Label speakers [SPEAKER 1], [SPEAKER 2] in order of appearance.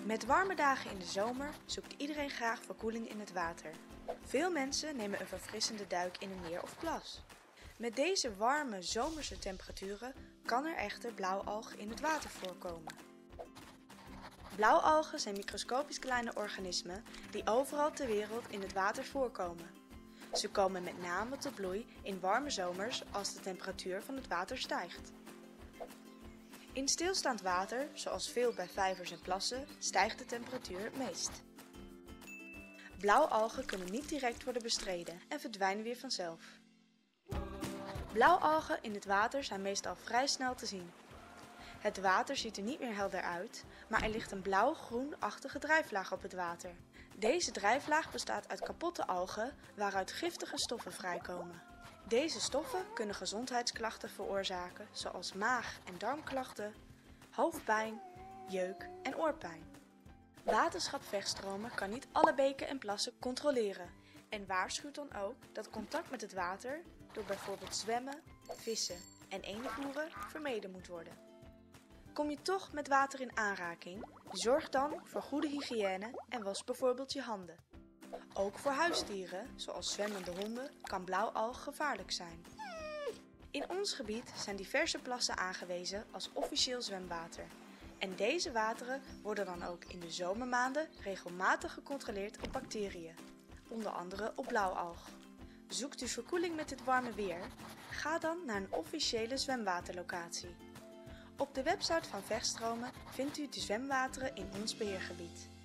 [SPEAKER 1] Met warme dagen in de zomer zoekt iedereen graag verkoeling in het water. Veel mensen nemen een verfrissende duik in een meer of plas. Met deze warme zomerse temperaturen kan er echter blauwalg in het water voorkomen. Blauwalgen zijn microscopisch kleine organismen die overal ter wereld in het water voorkomen. Ze komen met name tot bloei in warme zomers als de temperatuur van het water stijgt. In stilstaand water, zoals veel bij vijvers en plassen, stijgt de temperatuur het meest. Blauwalgen kunnen niet direct worden bestreden en verdwijnen weer vanzelf. Blauwalgen in het water zijn meestal vrij snel te zien. Het water ziet er niet meer helder uit, maar er ligt een blauw-groenachtige drijflaag op het water. Deze drijflaag bestaat uit kapotte algen waaruit giftige stoffen vrijkomen. Deze stoffen kunnen gezondheidsklachten veroorzaken, zoals maag- en darmklachten, hoofdpijn, jeuk en oorpijn. Waterschap Vechtstromen kan niet alle beken en plassen controleren en waarschuwt dan ook dat contact met het water door bijvoorbeeld zwemmen, vissen en eendenvoeren vermeden moet worden. Kom je toch met water in aanraking, zorg dan voor goede hygiëne en was bijvoorbeeld je handen. Ook voor huisdieren, zoals zwemmende honden, kan blauwalg gevaarlijk zijn. In ons gebied zijn diverse plassen aangewezen als officieel zwemwater. En deze wateren worden dan ook in de zomermaanden regelmatig gecontroleerd op bacteriën, onder andere op blauwalg. Zoekt u verkoeling met dit warme weer? Ga dan naar een officiële zwemwaterlocatie. Op de website van Vechtstromen vindt u de zwemwateren in ons beheergebied.